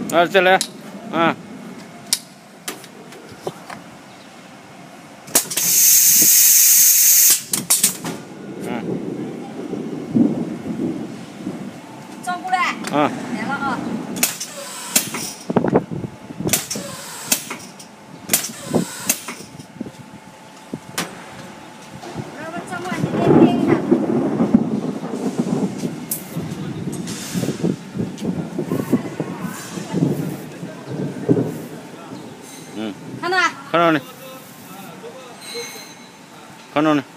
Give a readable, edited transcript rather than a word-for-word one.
啊，再来，啊。 转过来。 啊。 来了啊。让我转过来，你点一下。看到啊？ 看到呢。看到呢。